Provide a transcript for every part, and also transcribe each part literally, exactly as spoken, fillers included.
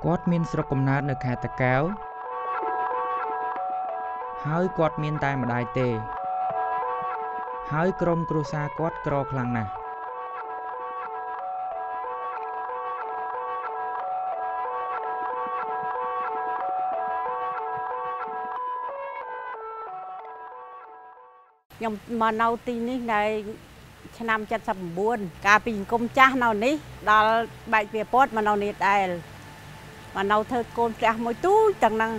គាត់មានស្រុកកំណើតនៅខេត្តតាកែវហើយគាត់មានតែម្ដាយទេហើយក្រុមគ្រួសារគាត់ក្រខ្លាំងណាស់ខ្ញុំមកនៅទីនេះនៅឆ្នាំเจ็ดสิบเก้าកាលពីអង្គមចាស់នៅនេះដល់បែកវាពតមកនៅនេះដែរមកនៅធ្វើកូនផ្ទះមួយទូចទាំងហ្នឹង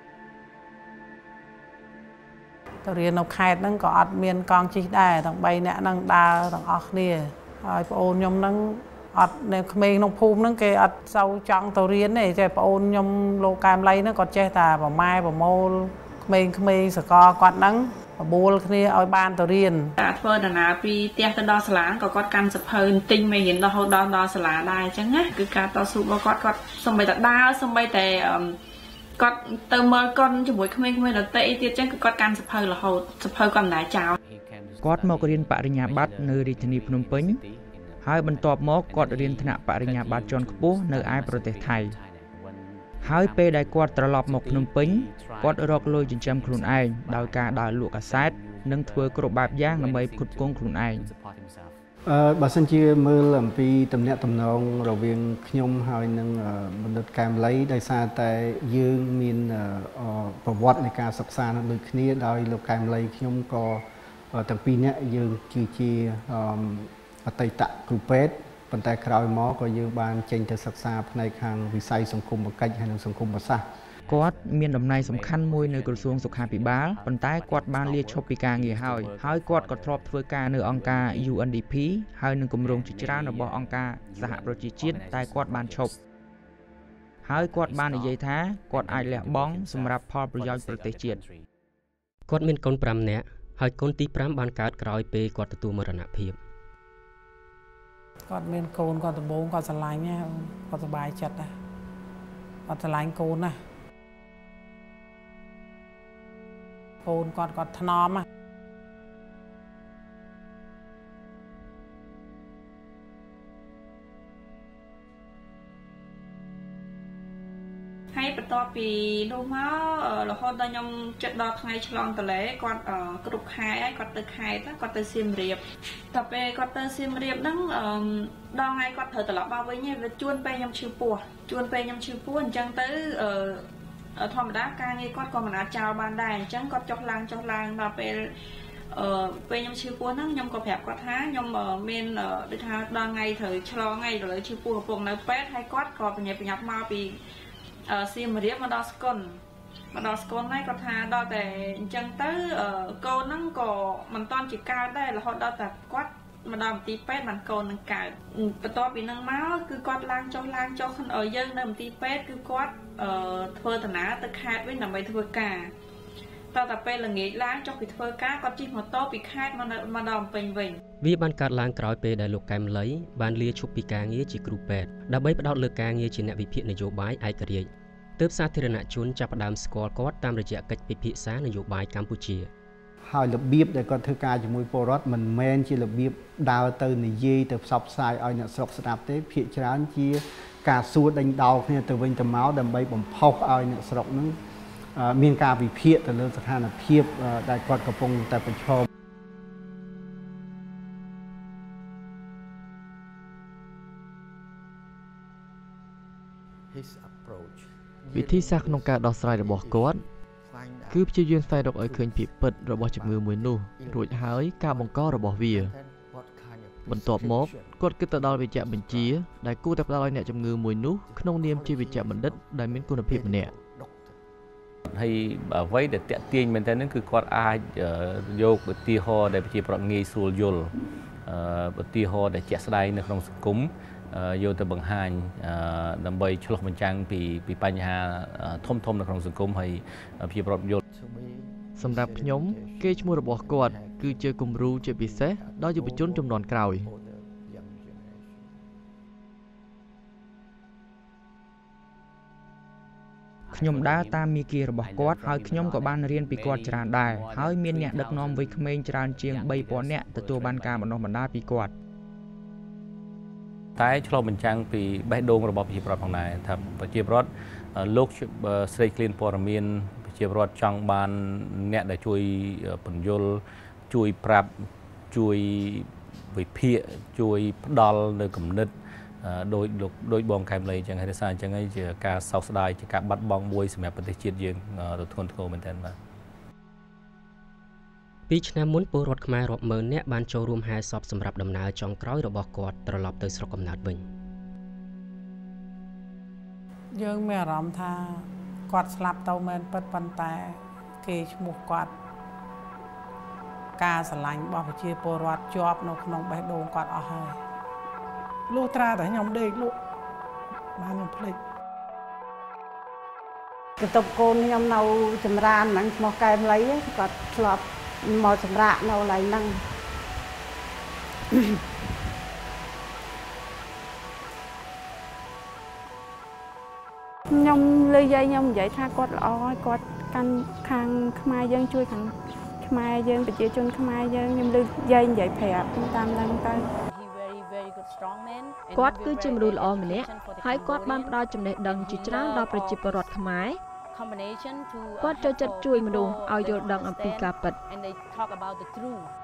ទៅរៀននៅខេត្តហ្នឹងក៏អត់មានកង់ជិះដែរទាំងបីនាក់ហ្នឹងដើរទាំងអស់គ្នាហើយប្អូនខ្ញុំហ្នឹងអត់នៅក្មេងក្នុងភូមិហ្នឹងគេអត់សូវចង់ទៅរៀនទេចេះប្អូនខ្ញុំលោកកែមលៃហ្នឹងគាត់ចេះតែប្រម៉ែប្រមូលក្មេងៗសកលគាត់ហ្នឹងបបួលគ្នាឲ្យបានទៅរៀនតែធ្វើដំណើរពីផ្ទះទៅដល់សាលាក៏គាត់កាន់សភៅទិញមេរៀនរហូតដល់ដល់សាលាដែរអញ្ចឹងណាគឺការតស៊ូរបស់គាត់គាត់សម្បីតែដើរសម្បីតែគាត់ទៅមើលកុនជាមួយក្មេងៗដទៃទៀតអញ្ចឹងគឺគាត់កាន់សភៅរហូតសភៅគាត់មិនដែរចោលគាត់មករៀនបរិញ្ញាបត្រនៅរាជធានីភ្នំពេញហើយបន្ទាប់មកគាត់រៀនថ្នាក់បរិញ្ញាបត្រជាន់ខ្ពស់នៅឯប្រទេសថៃហើយពេលដែលគាត់ត្រឡប់មកភ្នំពេញគាត់រកលុយចិញ្ចឹមខ្លួនឯងដោយការដើរលក់កាសែតនិងធ្វើគ្រប់បែបយ៉ាងដើម្បីផ្គត់ផ្គង់ខ្លួនឯងអឺបើសិនជាមើលអំពីទំនាក់ទំនងរវាងខ្ញុំហើយនឹងបណ្ឌិតកែមលីដោយសារតែយើងមានប្រវត្តិនៃការសិក្សាដូចគ្នាដោយលោកកែមលីខ្ញុំក៏ទាំងពីរនាក់យើងគឺជាអតីតគ្រូពេទ្យប៉ុន្តែក្រោយមកក៏យើងបានចេញទៅសិក្សាផ្នែកខាងវិស័យសង្គមកិច្ចហើយនិងសង្គមសាស្ត្រគាត់មានតំណែងសំខាន់មួយនៅក្រសួងសុខាភិបាលប៉ុន្តែគាត់បានលាឈប់ពីការងារហើយហើយគាត់ក៏ធ្លាប់ធ្វើការនៅអង្គការ U N D P ហើយនឹងគម្រោងជាច្រើនរបស់អង្គការសហប្រជាជាតិតែគាត់បានឈប់ហើយគាត់បាននិយាយថាគាត់អាចលះបង់សម្រាប់ផលប្រយោជន៍ប្រទេសជាតិគាត់មានកូនប្រាំនាក់ហើយកូនទីប្រាំបានកើតក្រោយពេលគាត់ទទួលមរណភាពគាត់មានកូនគាត់ដំបូងគាត់ស្រឡាញ់ណាគាត់សប្បាយចិត្តណាគាត់ស្រឡាញ់កូនណាកូនគាត់គាត់ថ្នមណាហើយបន្ទាប់ពីនោះមករហូតដល់ខ្ញុំចិត្តដល់ថ្ងៃឆ្លងតលេគាត់គ្រប់ខែហើយគាត់ទៅខេត្តគាត់ទៅសៀមរាបតែពេលគាត់ទៅសៀមរាបហ្នឹងដល់ថ្ងៃគាត់ត្រូវត្រឡប់មកវិញវាជួនពេលខ្ញុំឈឺពោះជួនពេលខ្ញុំឈឺពោះអញ្ចឹងទៅធម្មតាការងារគាត់ក៏មិនអាចចោលបានដែរអញ្ចឹងគាត់ចុះឡើងចុះឡើងដល់ពេលអឺពេលខ្ញុំឈឺពោះហ្នឹងខ្ញុំក៏ប្រាប់គាត់ថាខ្ញុំមានដូចថាដល់ថ្ងៃត្រូវឆ្លងថ្ងៃឥឡូវឈឺពោះកំពុងនៅពេទ្យហើយគាត់ក៏បញ្ញាបញ្ញាប់មកពីសៀមរាបមកដល់ស្គុនមកដល់ស្គុនហើយគាត់ថាដល់តែអញ្ចឹងទៅកូនហ្នឹងក៏មិនតាន់ជាកើតដែររហូតដល់តែគាត់មកដល់មន្ទីរពេទ្យបានកូននឹងកើតបន្ទាប់ពីនឹងមកគឺគាត់ឡើងចុះឡើងចុះយើងនៅមន្ទីរពេទ្យគឺគាត់ធ្វើដំណើរទៅខេត្តវិញដើម្បីធ្វើការតតែពេលល្ងាចឡើងចុះពីធ្វើការគាត់ជិះម៉ូតូពីខេត្តមកមកដល់ភ្នំពេញវិញវាបានកើតឡើងក្រោយពេលដែលលោកកែមលីបានលាឈប់ពីការងារជាគ្រូពេទ្យដើម្បីផ្ដោតលើការងារជាអ្នកវិភាគនយោបាយឯករាជ្យទើបសាធារណជនចាប់ផ្ដើមស្គាល់គាត់តាមរយៈកិច្ចពិភាក្សានយោបាយកម្ពុជាហើយរបៀបដែលគាត់ធ្វើការជាមួយពលរដ្ឋមិនមែនជារបៀបដើរទៅនិយាយទៅផ្សព្វផ្សាយឲ្យអ្នកស្រុកស្ដាប់ទេភាគច្រើនជាការសួរដេញដោលគ្នាទៅវិញទៅមកដើម្បីបំផុសឲ្យអ្នកស្រុកហ្នឹងមានការវិភាគទៅលើស្ថានភាពដែលគាត់កំពុងតែប្រឈមវិធីសាស្ត្រក្នុងការដោះស្រាយរបស់គាត់គឺព្យាយាមស្វែងរកឲ្យឃើញភាពពិតរបស់ជំងឺមួយនោះរួចហើយការបង្ករបស់វាបន្ទាប់មកគាត់គិតទៅដល់វេជ្ជបញ្ជាដែលគួរតែផ្ដល់ឲ្យអ្នកជំងឺមួយនោះក្នុងនាមជាវេជ្ជបណ្ឌិតដែលមានគុណភាពម្នាក់ហើយអ្វីដែលតាក់ទាញមែនតើហ្នឹងគឺគាត់អាចយកឧទាហរណ៍ដែលប្រជាប្រដ្ឋងាយស្រួលយល់ឧទាហរណ៍ដែលជាក់ស្ដែងនៅក្នុងសង្គមយកទៅបង្ហាញដើម្បីឆ្លុះបញ្ចាំងពីពីបញ្ហាធំធំនៅក្នុងសង្គមហើយប្រជាប្រដ្ឋយល់សម្រាប់ខ្ញុំគេឈ្មោះរបស់គាត់គឺជាគំរូជាពិសេសដល់យុវជនជំនាន់ក្រោយខ្ញុំដើរតាមមាគ៌ារបស់គាត់ហើយខ្ញុំក៏បានរៀនពីគាត់ច្រើនដែរហើយមានអ្នកដឹកនាំវ័យក្មេងច្រើនជាងបីពាន់នាក់ទទួលបានការបណ្ដុះបណ្ដាលពីគាត់តតែឆ្លុះបញ្ចាំងពីបេះដូងរបស់ប្រជាពលរដ្ឋផងដែរថាប្រជាពលរដ្ឋលោកស្រីឃ្លានព័ត៌មានប្រជាពលរដ្ឋចង់បានអ្នកដែលជួយពន្យល់ជួយប្រាប់ជួយវិភាគជួយផ្ដល់នៅគំនិតដោយដោយបងកែមលីអញ្ចឹងហើយសារអញ្ចឹងហើយជាការសោកស្ដាយជាការបាត់បង់មួយសម្រាប់ប្រទេសជាតិយើងទៅធ្ងន់ធ្ងរមែនទែនបាទពីឆ្នាំមុនពលរដ្ឋខ្មែររាប់ម៉ឺននាក់បានចូលរួមហែសពសម្រាប់ដំណើរចុងក្រោយរបស់គាត់ត្រឡប់ទៅស្រុកកំណើតវិញយើងមានអារម្មណ៍ថាគាត់ស្លាប់ទៅមែនពិតប៉ុន្តែគេឈ្មោះគាត់ការស្រឡាញ់របស់ប្រជាពលរដ្ឋជាប់នៅក្នុងបេះដូងគាត់អស់ហើយលុះត្រាតែខ្ញុំដេកលក់បានខ្ញុំភ្លេចបន្ទប់កូនខ្ញុំនៅចម្រើនហ្នឹងឈ្មោះកែមលីគាត់ធ្លាប់មកសម្រាកនៅកន្លែងហ្នឹងខ្ញុំលើយាយខ្ញុំនិយាយថាគាត់ល្អហើយគាត់កាន់ខាងខ្មែរយើងជួយខាងខ្មែរយើងប្រជាជនខ្មែរយើងខ្ញុំលើយាយនិយាយប្រាប់តាមហ្នឹងទៅគាត់គឺជាមនុស្សល្អម្នាក់ហើយគាត់បានផ្ដល់ចំណេះដឹងជាច្រើនដល់ប្រជាពលរដ្ឋខ្មែរគាត់ចូលចិត្តជួយមនុស្សឲ្យយល់ដឹងអំពីការពិត